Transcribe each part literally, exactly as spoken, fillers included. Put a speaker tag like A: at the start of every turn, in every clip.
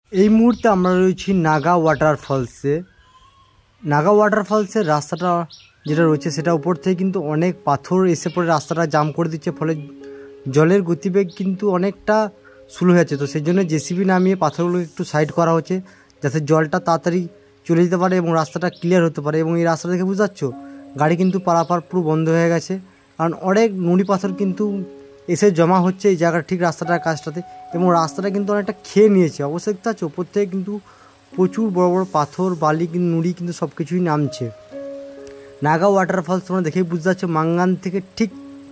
A: এই মুহূর্তে আমরা রয়েছি নাগা ওয়াটারফলসে। নাগা ওয়াটারফলসের রাস্তাটা যেটা রয়েছে সেটা উপর থেকে কিন্তু অনেক পাথর এসে পড়ে রাস্তাটা জাম করে দিচ্ছে, ফলে জলের গতিবেগ কিন্তু অনেকটা স্লো হয়ে যাচ্ছে। তো সেই জন্য জেসিবি নামিয়ে পাথরগুলো একটু সাইড করা হচ্ছে যাতে জলটা তাড়াতাড়ি চলে যেতে পারে এবং রাস্তাটা ক্লিয়ার হতে পারে। এবং এই রাস্তা দেখে বুঝতে পারছো গাড়ি কিন্তু পারাপার পুরো বন্ধ হয়ে গেছে, কারণ অনেক নুড়ি পাথর কিন্তু এসে জমা হচ্ছে এই জায়গার ঠিক রাস্তাটার কাজটাতে, এবং রাস্তাটা কিন্তু অনেকটা খেয়ে নিয়েছে। অবশ্যই দেখতে পাচ্ছ ওপর থেকে কিন্তু প্রচুর বড় বড় পাথর বালি কিন্তু নুড়ি কিন্তু সব কিছুই নামছে। নাগা ওয়াটারফলস তোমরা দেখেই বুঝতে পারছো মাঙ্গান থেকে ঠিক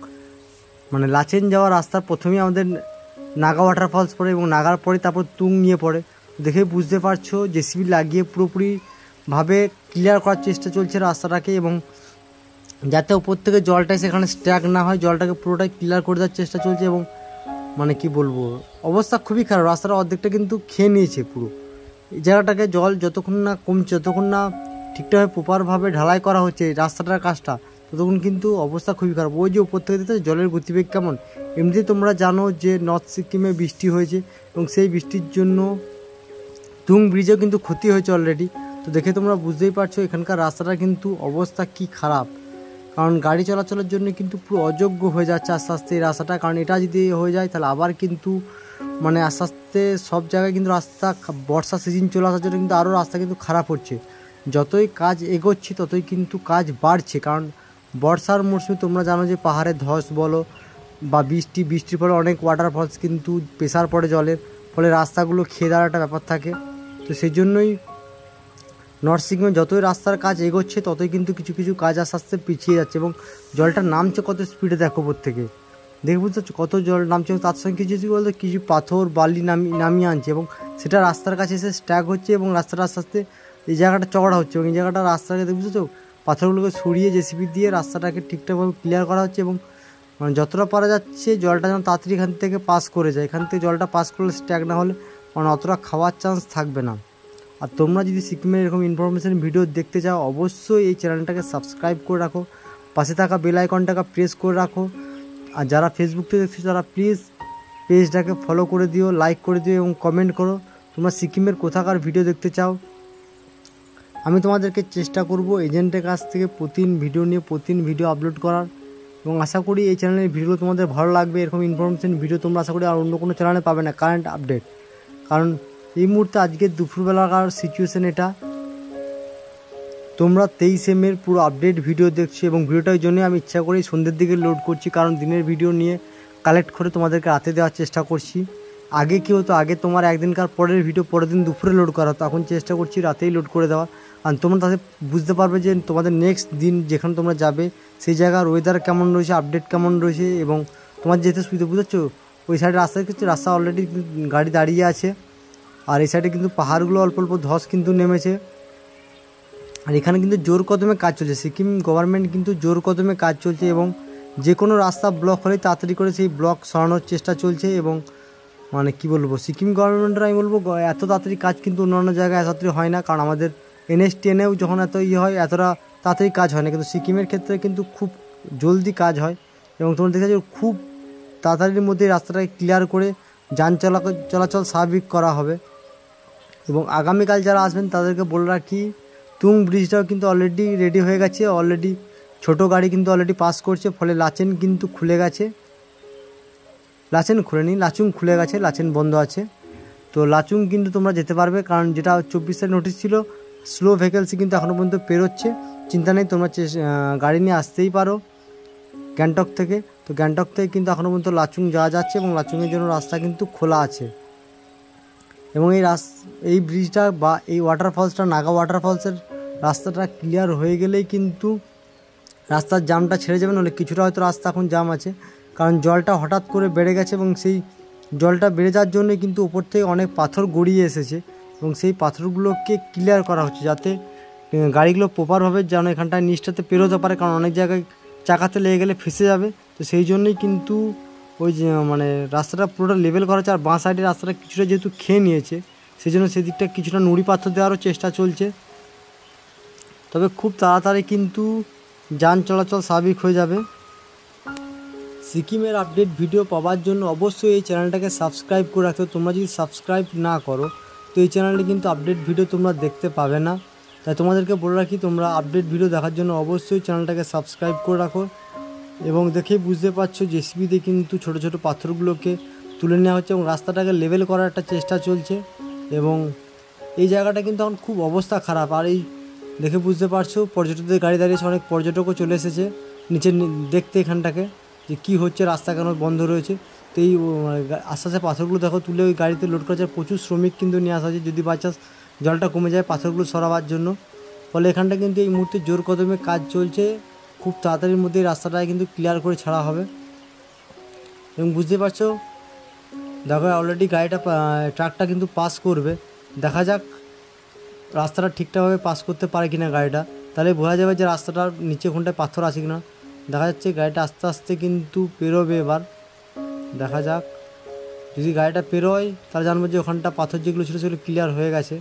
A: মানে লাচেন যাওয়ার রাস্তার প্রথমেই আমাদের নাগা ওয়াটারফলস পড়ে এবং নাগার পরে তারপর তুং নিয়ে পড়ে। দেখে বুঝতে পারছো জেসিবি লাগিয়ে পুরোপুরিভাবে ক্লিয়ার করার চেষ্টা চলছে রাস্তাটাকে, এবং যাতে উপর থেকে জলটা সেখানে স্ট্যাক না হয়, জলটাকে পুরোটাই ক্লিয়ার করে দেওয়ার চেষ্টা চলছে। এবং মানে কি বলবো, অবস্থা খুবই খারাপ, রাস্তাটা অর্ধেকটা কিন্তু খেয়ে নিয়েছে পুরো। এই জায়গাটাকে জল যতক্ষণ না কমছে, যতক্ষণ না ঠিকঠাকভাবে প্রপারভাবে ঢালাই করা হচ্ছে রাস্তাটার কাজটা, ততক্ষণ কিন্তু অবস্থা খুবই খারাপ। ওই যে উপর থেকে দিতে জলের গতিবেগ কেমন। এমনিতেই তোমরা জানো যে নর্থ সিকিমে বৃষ্টি হয়েছে এবং সেই বৃষ্টির জন্য তুং ব্রিজেও কিন্তু ক্ষতি হয়েছে অলরেডি। তো দেখে তোমরা বুঝতেই পারছো এখানকার রাস্তাটা কিন্তু অবস্থা কি খারাপ, কারণ গাড়ি চলাচলের জন্য কিন্তু পুরো অযোগ্য হয়ে যাচ্ছে আস্তে আস্তে এই রাস্তাটা। কারণ এটা যদি হয়ে যায় তাহলে আবার কিন্তু মানে আস্তে আস্তে সব জায়গায় কিন্তু রাস্তা, বর্ষা সিজন চলে আসার জন্য কিন্তু আরও রাস্তা কিন্তু খারাপ হচ্ছে। যতই কাজ এগোচ্ছে ততই কিন্তু কাজ বাড়ছে, কারণ বর্ষার মরশুমে তোমরা জানো যে পাহাড়ে ধস বলো বা বৃষ্টি বৃষ্টির ফলে অনেক ওয়াটারফলস কিন্তু প্রেসার পড়ে জলের, ফলে রাস্তাগুলো খেয়ে দেওয়ার একটা ব্যাপার থাকে। তো সেই জন্যই নর্থ সিকিমে যতই রাস্তার কাজ এগোচ্ছে ততই কিন্তু কিছু কিছু কাজ আস্তে আস্তে পিছিয়ে যাচ্ছে, এবং জলটা নামছে কত স্পিডে দেখো উপর থেকে। দেখে বুঝতে পারছো কত জল নামছে, এবং তার সঙ্গে কিছু বলতে কিছু পাথর বালি নামিয়ে নামিয়ে আনছে, এবং সেটা রাস্তার কাছে এসে স্ট্যাক হচ্ছে এবং রাস্তাটা আস্তে আস্তে এই জায়গাটা চওড়া হচ্ছে। এবং এই জায়গাটা রাস্তাকে দেখে বুঝতে পারছো পাথরগুলোকে সরিয়ে জেসিবি দিয়ে রাস্তাটাকে ঠিকঠাকভাবে ক্লিয়ার করা হচ্ছে, এবং মানে যতটা পারা যাচ্ছে জলটা যেন তাড়াতাড়ি এখান থেকে পাস করে যায়। এখান থেকে জলটা পাস করলে স্ট্যাক না হলে মানে অতটা খাওয়ার চান্স থাকবে না। আর তোমরা যদি সিকিমের এরকম ইনফরমেশন ভিডিও দেখতে চাও অবশ্যই এই চ্যানেলটাকে সাবস্ক্রাইব করে রাখো, পাশে থাকা বেল আইকনটাকে প্রেস করে রাখো। আর যারা ফেসবুক থেকে দেখছো তারা প্লিজ পেজটাকে ফলো করে দিও, লাইক করে দিও এবং কমেন্ট করো তোমরা সিকিমের কোথাকার ভিডিও দেখতে চাও। আমি তোমাদেরকে চেষ্টা করব এজেন্টের কাছ থেকে প্রতিদিন ভিডিও নিয়ে প্রতিদিন ভিডিও আপলোড করার, এবং আশা করি এই চ্যানেলের ভিডিও তোমাদের ভালো লাগবে। এরকম ইনফরমেশন ভিডিও তোমরা আশা করি আর অন্য কোনো চ্যানেলে পাবে না, কারেন্ট আপডেট। কারণ এই মুহূর্তে আজকে দুপুরবেলাকার সিচুয়েশান এটা, তোমরা তেইশ এমের পুরো আপডেট ভিডিও দেখছো, এবং ভিডিওটার জন্য আমি ইচ্ছা করেই সন্ধ্যের দিকে লোড করছি, কারণ দিনের ভিডিও নিয়ে কালেক্ট করে তোমাদেরকে রাতে দেওয়ার চেষ্টা করছি। আগে কী হতো, আগে তোমার একদিনকার পরের ভিডিও পরের দিন দুপুরে লোড করা হতো, এখন চেষ্টা করছি রাতেই লোড করে দেওয়া। আর তোমরা তাতে বুঝতে পারবে যে তোমাদের নেক্সট দিন যেখানে তোমরা যাবে সেই জায়গার ওয়েদার কেমন রয়েছে, আপডেট কেমন রয়েছে, এবং তোমার যেতে সুবিধা। বুঝতে ওই সাইডে রাস্তা কিছু রাস্তা অলরেডি গাড়ি দাঁড়িয়ে আছে, আর এই সাইডে কিন্তু পাহাড়গুলো অল্প অল্প ধস কিন্তু নেমেছে। আর এখানে কিন্তু জোর কদমে কাজ চলছে, সিকিম গভর্নমেন্ট কিন্তু জোর কদমে কাজ চলছে, এবং যে কোনো রাস্তা ব্লক হলেই তাড়াতাড়ি করে সেই ব্লক সরানোর চেষ্টা চলছে। এবং মানে কি বলবো, সিকিম গভর্নমেন্টের আমি বলবো এত তাড়াতাড়ি কাজ কিন্তু অন্যান্য জায়গায় এত তাড়াতাড়ি হয় না, কারণ আমাদের এনএস টেনেও যখন এত ইয়ে হয় এতটা তাড়াতাড়ি কাজ হয় না, কিন্তু সিকিমের ক্ষেত্রে কিন্তু খুব জলদি কাজ হয়। এবং তোমরা দেখে যাবে খুব তাড়াতাড়ির মধ্যে রাস্তাটাকে ক্লিয়ার করে যান চলা চলাচল স্বাভাবিক করা হবে। এবং আগামীকাল যারা আসবেন তাদেরকে বলে রাখি তুং ব্রিজটাও কিন্তু অলরেডি রেডি হয়ে গেছে, অলরেডি ছোট গাড়ি কিন্তু অলরেডি পাস করছে, ফলে লাচেন কিন্তু খুলে গেছে, লাচেন খুলেনি লাচুং খুলে গেছে, লাচেন বন্ধ আছে। তো লাচুং কিন্তু তোমরা যেতে পারবে, কারণ যেটা চব্বিশ তারিখ নোটিশ ছিল স্লো ভেহিকেলসই কিন্তু এখনও পর্যন্ত পেরোচ্ছে, চিন্তা নেই, তোমরা গাড়ি নিয়ে আসতেই পারো গ্যাংটক থেকে। তো গ্যাংটক থেকে কিন্তু এখনও পর্যন্ত লাচুং যাওয়া যাচ্ছে, এবং লাচুংয়ের জন্য রাস্তা কিন্তু খোলা আছে। এবং এই রাস এই ব্রিজটা বা এই ওয়াটারফলসটা নাগা ওয়াটারফলসের রাস্তাটা ক্লিয়ার হয়ে গেলেই কিন্তু রাস্তার জামটা ছেড়ে যাবে, নাহলে কিছুটা হয়তো রাস্তা এখন জাম আছে, কারণ জলটা হঠাৎ করে বেড়ে গেছে, এবং সেই জলটা বেড়ে যাওয়ার জন্য কিন্তু উপর থেকে অনেক পাথর গড়িয়ে এসেছে, এবং সেই পাথরগুলোকে ক্লিয়ার করা হচ্ছে যাতে গাড়িগুলো প্রপারভাবে যেন এখানটায় নিচটাতে পেরোতে পারে, কারণ অনেক জায়গায় চাকাতে লেগে গেলে ফেসে যাবে। তো সেই জন্যই কিন্তু ওই যে মানে রাস্তাটা পুরোটা লেভেল করা হচ্ছে, আর বাঁ সাইডে রাস্তাটা কিছুটা যেহেতু খেয়ে নিয়েছে সেই জন্য সেদিকটা কিছুটা নুড়ি পাথর দেওয়ারও চেষ্টা চলছে। তবে খুব তাড়াতাড়ি কিন্তু যান চলাচল স্বাভাবিক হয়ে যাবে। সিকিমের আপডেট ভিডিও পাওয়ার জন্য অবশ্যই এই চ্যানেলটাকে সাবস্ক্রাইব করে রাখতে। তোমরা যদি সাবস্ক্রাইব না করো তো এই চ্যানেলে কিন্তু আপডেট ভিডিও তোমরা দেখতে পাবে না। তাই তোমাদেরকে বলে রাখি, তোমরা আপডেট ভিডিও দেখার জন্য অবশ্যই চ্যানেলটাকে সাবস্ক্রাইব করে রাখো। এবং দেখেই বুঝতে পারছো জেসিবি দিয়ে কিন্তু ছোটো ছোটো পাথরগুলোকে তুলে নেওয়া হচ্ছে এবং রাস্তাটাকে লেভেল করার একটা চেষ্টা চলছে। এবং এই জায়গাটা কিন্তু এখন খুব অবস্থা খারাপ। আর এই দেখে বুঝতে পারছো পর্যটকদের গাড়ি দাঁড়িয়েছে, অনেক পর্যটকও চলে এসেছে নিচে দেখতে এখানটাকে যে কী হচ্ছে, রাস্তা কেন বন্ধ রয়েছে। তো এই আস্তে আস্তে পাথরগুলো দেখো তুলে ওই গাড়িতে লোড করা যায়। প্রচুর শ্রমিক কিন্তু নিয়ে আসা হয়েছে যদি বাই চান্স জলটা কমে যায় পাথরগুলো সরাবার জন্য। ফলে এখানটা কিন্তু এই মুহূর্তে জোর কদমে কাজ চলছে। খুব তাড়াতাড়ির মধ্যে এই রাস্তাটা কিন্তু ক্লিয়ার করে ছাড়া হবে। এবং বুঝতে পারছো দেখো অলরেডি গাড়িটা ট্রাকটা কিন্তু পাস করবে। দেখা যাক রাস্তাটা ঠিকঠাকভাবে পাস করতে পারে কিনা গাড়িটা, তাহলে বোঝা যাবে যে রাস্তাটার নিচে কোনটায় পাথর আছে কিনা। দেখা যাচ্ছে গাড়িটা আস্তে আস্তে কিন্তু পেরোবে। এবার দেখা যাক, যদি গাড়িটা পেরোয় তাহলে জানবো যে ওখানটা পাথর যেগুলো ছিল সেগুলো ক্লিয়ার হয়ে গেছে।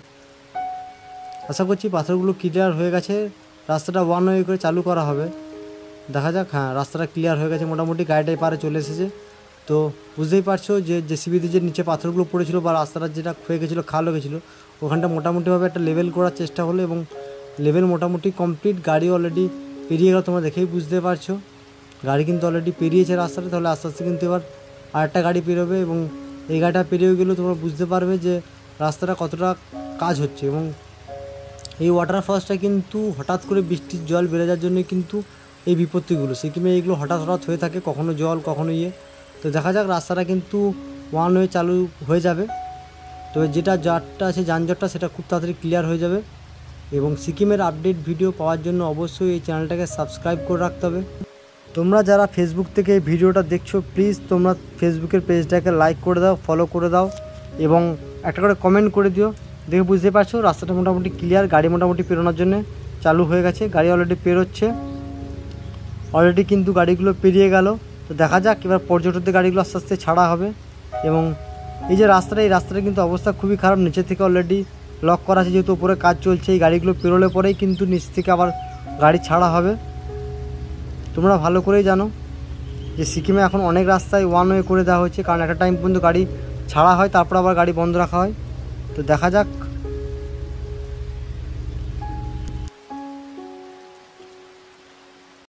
A: আশা করছি পাথরগুলো ক্লিয়ার হয়ে গেছে, রাস্তাটা ওয়ান ওয়ে করে চালু করা হবে। দেখা যাক, হ্যাঁ রাস্তাটা ক্লিয়ার হয়ে গেছে, মোটামুটি গাড়িটাই পারে চলে এসেছে। তো বুঝতেই পারছো যে জেসিবিতে যে নিচে পাথরগুলো পড়েছিল বা রাস্তাটা যেটা ক্ষয়ে গেছিলো, খাল হয়ে গেছিলো, ওখানটা মোটামুটিভাবে একটা লেভেল করার চেষ্টা হলো এবং লেভেল মোটামুটি কমপ্লিট। গাড়ি অলরেডি পেরিয়ে গেল, তোমরা দেখেই বুঝতে পারছো গাড়ি কিন্তু অলরেডি পেরিয়েছে রাস্তাটা। তাহলে আস্তে আস্তে কিন্তু এবার আরেকটা গাড়ি পেরোবে এবং এই গাড়িটা পেরিয়ে গেলেও তোমরা বুঝতে পারবে যে রাস্তাটা কতটা কাজ হচ্ছে। এবং এই ওয়াটারফলসটা কিন্তু হঠাৎ করে বৃষ্টির জল বেড়ে যাওয়ার জন্য কিন্তু এই বিপত্তিগুলো, সিকিমে এইগুলো হঠাৎ হঠাৎ হয়ে থাকে, কখনো জল কখনো ইয়ে। তো দেখা যাক রাস্তাটা কিন্তু ওয়ান ওয়ে চালু হয়ে যাবে। তো যেটা জাটটা আছে যানজটটা সেটা খুব তাড়াতাড়ি ক্লিয়ার হয়ে যাবে। এবং সিকিমের আপডেট ভিডিও পাওয়ার জন্য অবশ্যই এই চ্যানেলটাকে সাবস্ক্রাইব করে রাখতে হবে। তোমরা যারা ফেসবুক থেকে এই ভিডিওটা দেখছো প্লিজ তোমরা ফেসবুকের পেজটাকে লাইক করে দাও, ফলো করে দাও এবং একটা করে কমেন্ট করে দিও। দেখে বুঝতে পারছো রাস্তাটা মোটামুটি ক্লিয়ার, গাড়ি মোটামুটি পেরোনোর জন্য চালু হয়ে গেছে। গাড়ি অলরেডি পেরোচ্ছে, অলরেডি কিন্তু গাড়িগুলো পেরিয়ে গেল। তো দেখা যাক এবার পর্যটকদের গাড়িগুলো আস্তে আস্তে ছাড়া হবে। এবং এই যে রাস্তাটা, এই রাস্তাটা কিন্তু অবস্থা খুবই খারাপ, নিচে থেকে অলরেডি লক করা আছে যেহেতু উপরে কাজ চলছে। এই গাড়িগুলো পেরোলে পরেই কিন্তু নিচ থেকে আবার গাড়ি ছাড়া হবে। তোমরা ভালো করেই জানো যে সিকিমে এখন অনেক রাস্তায় ওয়ান ওয়ে করে দেওয়া হয়েছে, কারণ একটা টাইম পর্যন্ত গাড়ি ছাড়া হয় তারপর আবার গাড়ি বন্ধ রাখা হয়। তো দেখা যাক